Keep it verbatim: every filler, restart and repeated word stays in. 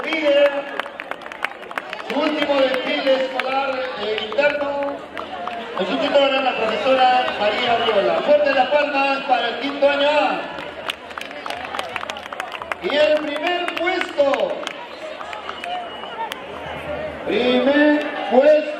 líder, su último desfile escolar eh, interno, en su tutora la profesora María Viola. Fuerte las palmas para el quinto año A. Y el primer puesto, primer puesto.